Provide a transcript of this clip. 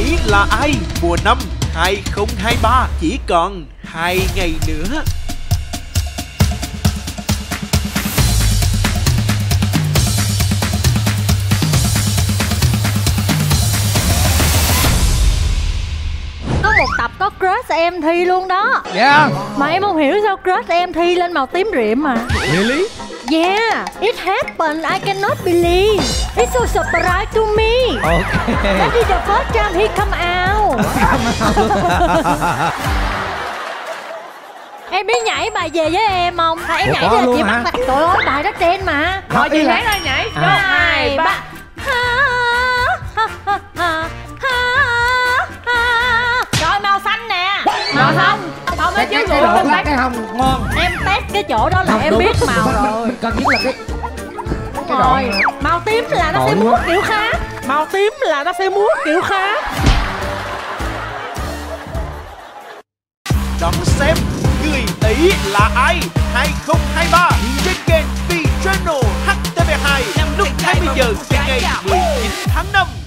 ấy là ai? Mùa 5 2023 chỉ còn 2 ngày nữa. Có một tập có crush em Thi luôn đó. Yeah. Mà em không hiểu sao crush em Thi lên màu tím rịm mà. Really? Yeah, it happened. I cannot believe. It's so surprise to me. Okay. That is the first time he come out. Em biết nhảy bài về với em không? Em nhảy có là luôn chị hả? bắt tay. Trời ơi, bài đó trend mà. Rồi chị hát ra nhảy. 2, 3. Rồi màu xanh nè. Màu hồng. Không nói chứ cái độ là cái hồng ngon. em test cái chỗ đó là Không, em đúng. biết màu rồi. Mình cần nhất là cái Rồi, màu tím là nó sẽ múa kiểu khác. Màu tím là nó sẽ múa kiểu khác. Đón xem người ấy là ai 2023 trên kênh V Channel HTV2 lúc 20 giờ ngày 19 tháng 5.